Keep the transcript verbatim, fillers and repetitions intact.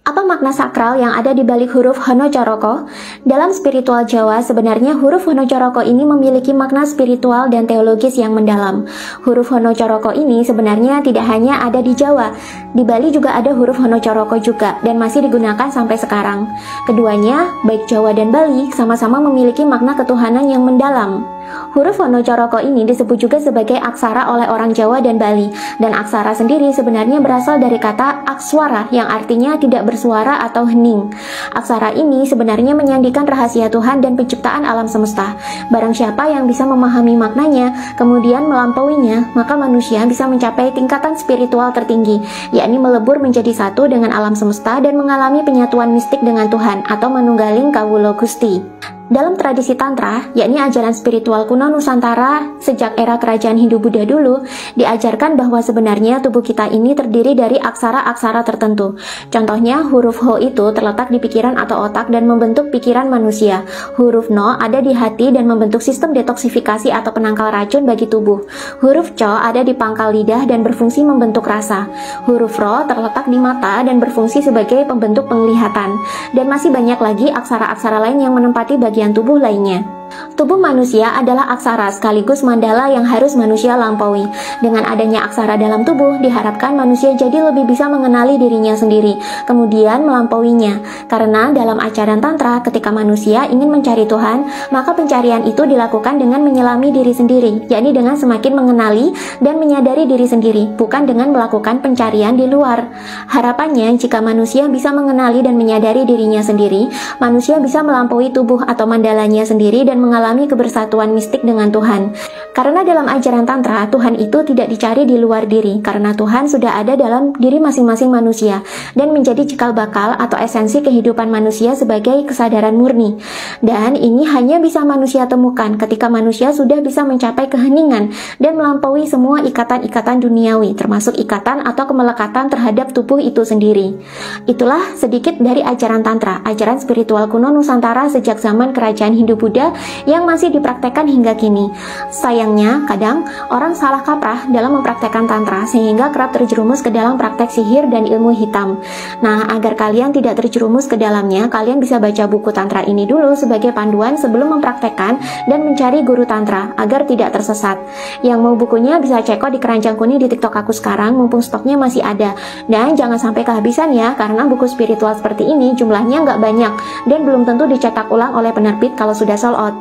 Apa makna sakral yang ada di balik huruf Hanacaraka? Dalam spiritual Jawa, sebenarnya huruf Hanacaraka ini memiliki makna spiritual dan teologis yang mendalam. Huruf Hanacaraka ini sebenarnya tidak hanya ada di Jawa. Di Bali juga ada huruf Hanacaraka juga dan masih digunakan sampai sekarang. Keduanya, baik Jawa dan Bali, sama-sama memiliki makna ketuhanan yang mendalam. Huruf Hanacaraka ini disebut juga sebagai aksara oleh orang Jawa dan Bali, dan aksara sendiri sebenarnya berasal dari kata akswara yang artinya tidak bersuara atau hening. Aksara ini sebenarnya menyandikan rahasia Tuhan dan penciptaan alam semesta. Barang siapa yang bisa memahami maknanya, kemudian melampauinya, maka manusia bisa mencapai tingkatan spiritual tertinggi, yakni melebur menjadi satu dengan alam semesta dan mengalami penyatuan mistik dengan Tuhan atau manunggaling kawula Gusti. Dalam tradisi Tantra, yakni ajaran spiritual kuno Nusantara sejak era kerajaan Hindu-Buddha dulu, diajarkan bahwa sebenarnya tubuh kita ini terdiri dari aksara-aksara tertentu. Contohnya, huruf Ho itu terletak di pikiran atau otak dan membentuk pikiran manusia. Huruf No ada di hati dan membentuk sistem detoksifikasi atau penangkal racun bagi tubuh. Huruf Co ada di pangkal lidah dan berfungsi membentuk rasa. Huruf Ro terletak di mata dan berfungsi sebagai pembentuk penglihatan. Dan masih banyak lagi aksara-aksara lain yang menempati bagian bagian tubuh lainnya. Tubuh manusia adalah aksara sekaligus mandala yang harus manusia lampaui. Dengan adanya aksara dalam tubuh, diharapkan manusia jadi lebih bisa mengenali dirinya sendiri, kemudian melampauinya. Karena dalam ajaran Tantra, ketika manusia ingin mencari Tuhan, maka pencarian itu dilakukan dengan menyelami diri sendiri, yakni dengan semakin mengenali dan menyadari diri sendiri, bukan dengan melakukan pencarian di luar. Harapannya, jika manusia bisa mengenali dan menyadari dirinya sendiri, manusia bisa melampaui tubuh atau mandalanya sendiri dan mengalami kebersatuan mistik dengan Tuhan. Karena dalam ajaran Tantra, Tuhan itu tidak dicari di luar diri, karena Tuhan sudah ada dalam diri masing-masing manusia dan menjadi cikal bakal atau esensi kehidupan manusia sebagai kesadaran murni. Dan ini hanya bisa manusia temukan ketika manusia sudah bisa mencapai keheningan dan melampaui semua ikatan-ikatan duniawi, termasuk ikatan atau kemelekatan terhadap tubuh itu sendiri. Itulah sedikit dari ajaran Tantra, ajaran spiritual kuno Nusantara sejak zaman kerajaan Hindu-Buddha yang masih dipraktekkan hingga kini. Sayangnya, kadang orang salah kaprah dalam mempraktekkan Tantra sehingga kerap terjerumus ke dalam praktek sihir dan ilmu hitam. Nah, agar kalian tidak terjerumus ke dalamnya, kalian bisa baca buku Tantra ini dulu sebagai panduan sebelum mempraktekkan dan mencari guru Tantra agar tidak tersesat. Yang mau bukunya bisa cek kok di keranjang kuning di TikTok aku sekarang, mumpung stoknya masih ada. Dan jangan sampai kehabisan ya, karena buku spiritual seperti ini jumlahnya nggak banyak dan belum tentu dicetak ulang oleh penerbit kalau sudah sold out.